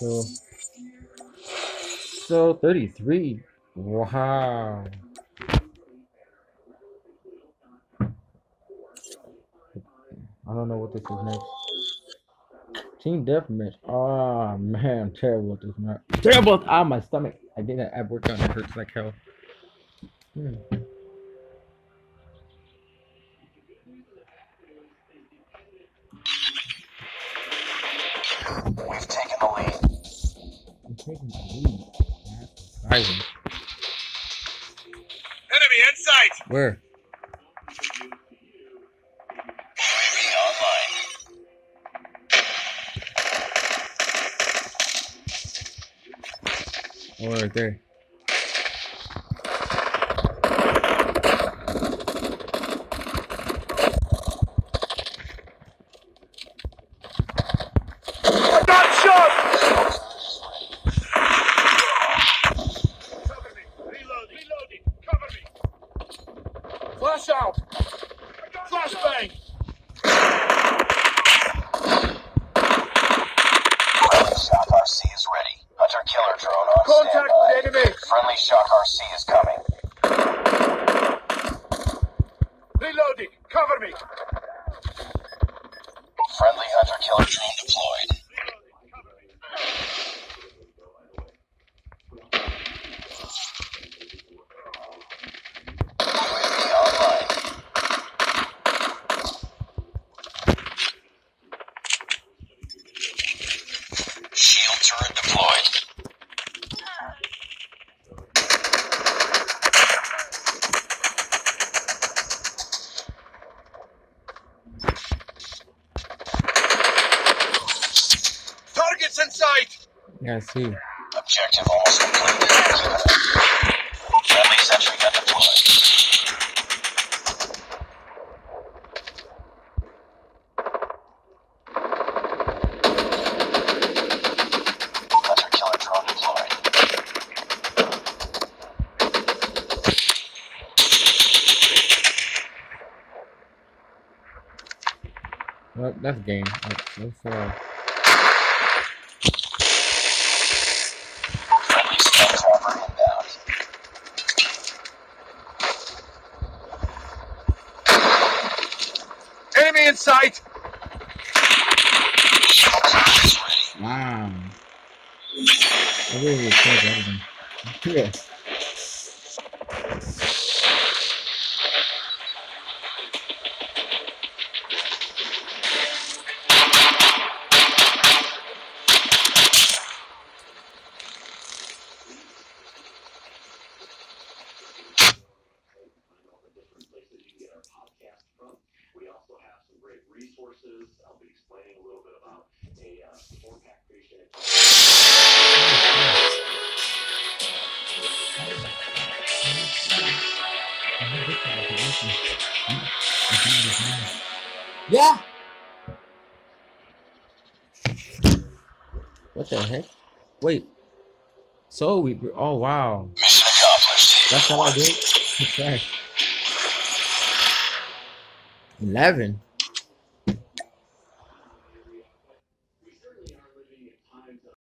So, so 33. Wow. I don't know what this is next. Team deathmatch. Oh man, I'm terrible at this map. Terrible. Ah, my stomach. I did that ab workout and it hurts like hell. Hmm. We've taken the lead. I'm taking the lead. That's surprising. Enemy in sight. Where? UAV online. Oh, right there. I got shot. Cover me. Reloading. Cover me. Flash out. Flash bang. Friendly Shock RC is ready. Hunter killer drone on Contact standby. with enemy. Friendly Shock RC is coming. Reloading. Cover me. Friendly Hunter killer drone deployed. UAV online. Shield turret deployed. Targets in sight. Yeah, I see. Objective almost completed. Friendly sentry gun deployed. Hunter killer drone deployed. Well, that's game. That's Friendly stealth trapper inbound. Enemy in sight. Shield turret is ready. wow. I really would change everything. Yeah. We also have some great resources. I'll be explaining a little bit about a four-pack creation. Yeah. What the heck? Wait. So we. Oh wow. Mission accomplished. That's all I did. Okay. 11.